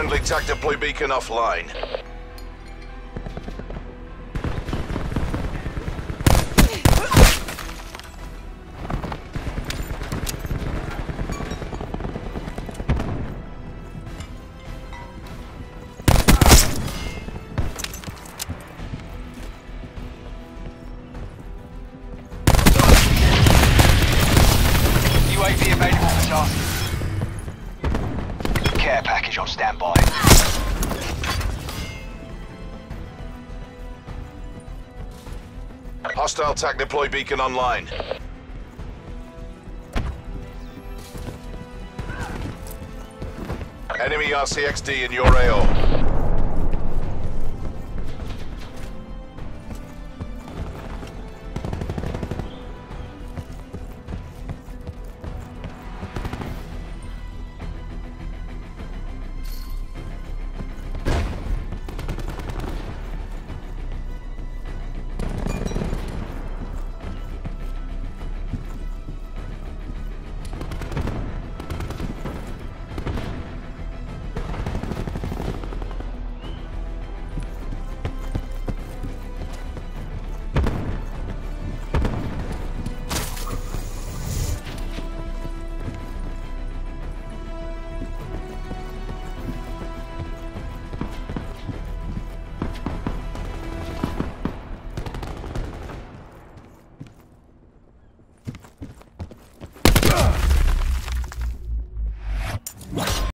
Friendly TAC deploy beacon offline. UAV available for tasking. Care package on standby. Hostile TAC deploy beacon online. Enemy RCXD in your AO.